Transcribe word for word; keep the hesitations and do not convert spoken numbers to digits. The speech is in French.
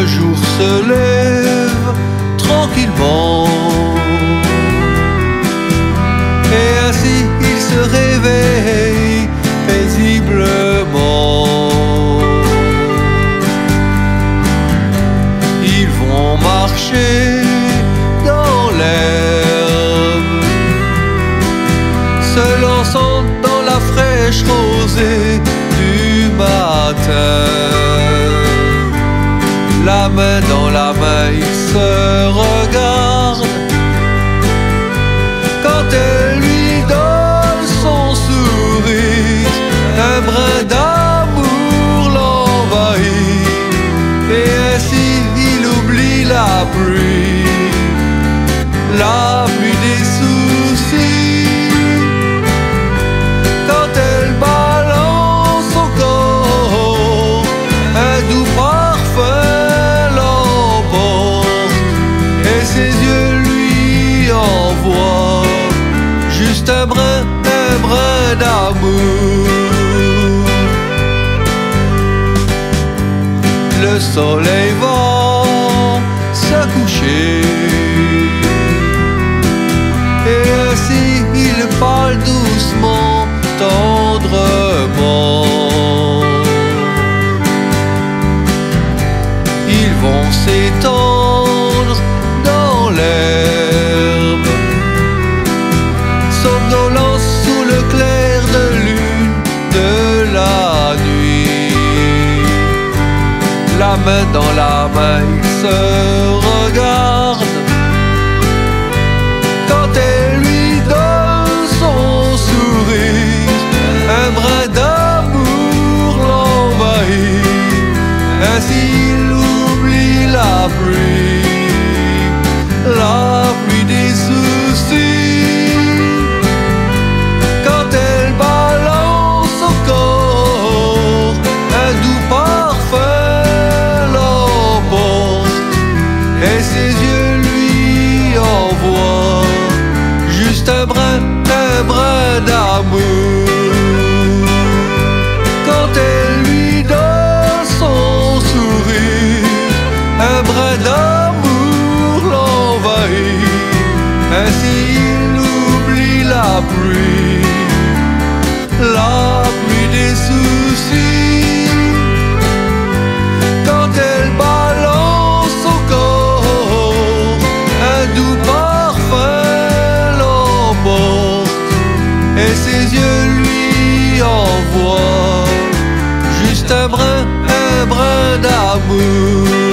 jour se lève tranquillement, et ainsi il se réveille paisiblement. Ils vont marcher dans l'herbe, se lançant dans la fraîche rosée du matin. La main dans la main, ils se regardent quand elle lui donne son sourire. Un brin d'amour l'envahit, et ainsi il oublie la pluie, la pluie des soucis. Quand elle balance son corps, un doux parfum l'emporte, et ses yeux lui envoient juste un brin, un brin d'amour. Le soleil va se coucher, et ainsi il parle doucement, tendrement. Ils vont s'étendre dans l'herbe, somnolents sous le clair de lune de la nuit. La main dans la main, ils se regardent quand elle lui donne son sourire. Un brin d'amour l'envahit, ainsi il oublie la pluie, la pluie des soucis. Quand elle balance son corps, un doux parfum l'emporte, et ses yeux lui envoient juste un brin, un brin d'amour. Quand elle lui donne son sourire, un brin d'amour l'envahit, ainsi il oublie la pluie, la pluie des soucis. Quand elle balance son corps, un doux parfum l'emporte, et ses yeux lui envoient juste un brin, un brin d'amour.